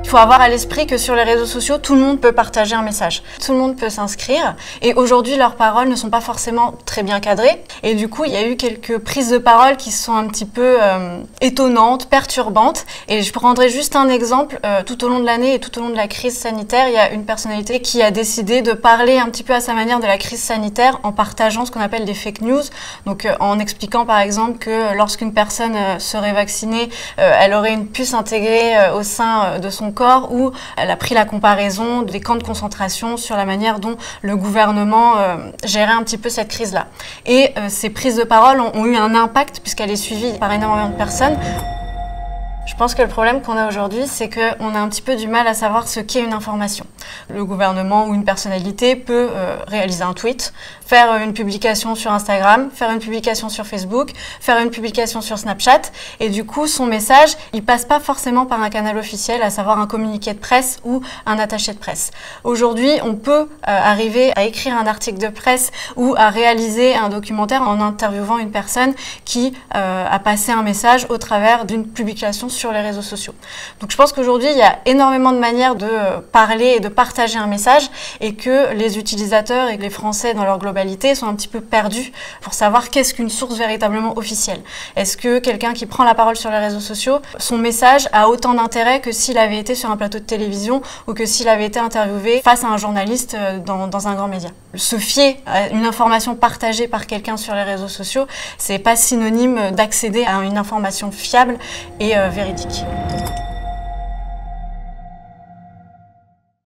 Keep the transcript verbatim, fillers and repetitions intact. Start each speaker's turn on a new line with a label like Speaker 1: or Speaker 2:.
Speaker 1: Il faut avoir à l'esprit que sur les réseaux sociaux, tout le monde peut partager un message. Tout le monde peut s'inscrire. Et aujourd'hui, leurs paroles ne sont pas forcément très bien cadrées. Et du coup, il y a eu quelques prises de parole qui sont un petit peu euh, étonnantes, perturbantes. Et je prendrai juste un exemple. Euh, tout au long de l'année et tout au long de la crise sanitaire, il y a une personnalité qui a décidé de parler un petit peu à sa manière de la crise sanitaire en partageant ce qu'on appelle des fake news. Donc euh, en expliquant par exemple que lorsqu'une personne euh, serait vaccinée, euh, elle aurait une puce intégrée euh, au sein euh, de son corps, ou elle a pris la comparaison des camps de concentration sur la manière dont le gouvernement euh, gérait un petit peu cette crise-là. Et euh, ces prises de parole ont, ont eu un impact puisqu'elle est suivie par énormément de personnes. Je pense que le problème qu'on a aujourd'hui, c'est qu'on a un petit peu du mal à savoir ce qu'est une information. Le gouvernement ou une personnalité peut euh, réaliser un tweet, faire une publication sur Instagram, faire une publication sur Facebook, faire une publication sur Snapchat, et du coup, son message, il passe pas forcément par un canal officiel, à savoir un communiqué de presse ou un attaché de presse. Aujourd'hui, on peut euh, arriver à écrire un article de presse ou à réaliser un documentaire en interviewant une personne qui euh, a passé un message au travers d'une publication sur les réseaux sociaux. Donc je pense qu'aujourd'hui, il y a énormément de manières de parler et de partager un message, et que les utilisateurs et les Français dans leur globalité sont un petit peu perdus pour savoir qu'est-ce qu'une source véritablement officielle. Est-ce que quelqu'un qui prend la parole sur les réseaux sociaux, son message a autant d'intérêt que s'il avait été sur un plateau de télévision ou que s'il avait été interviewé face à un journaliste dans, dans un grand média? Se fier à une information partagée par quelqu'un sur les réseaux sociaux, c'est pas synonyme d'accéder à une information fiable et euh, véridique.